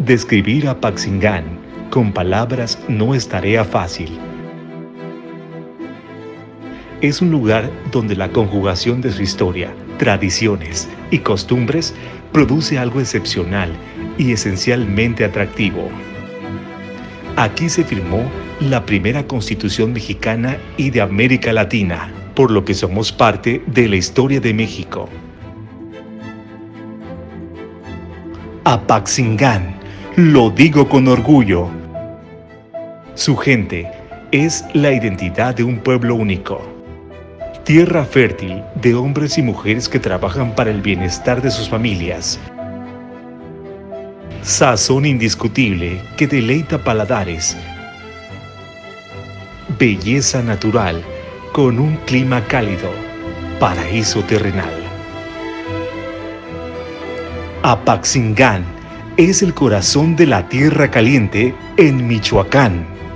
Describir Apaxingán con palabras no es tarea fácil. Es un lugar donde la conjugación de su historia, tradiciones y costumbres produce algo excepcional y esencialmente atractivo. Aquí se firmó la primera Constitución mexicana y de América Latina, por lo que somos parte de la historia de México. Apaxingán, lo digo con orgullo. Su gente es la identidad de un pueblo único. Tierra fértil de hombres y mujeres que trabajan para el bienestar de sus familias. Sazón indiscutible que deleita paladares. Belleza natural con un clima cálido. Paraíso terrenal. Apaxingán es el corazón de la tierra caliente en Michoacán.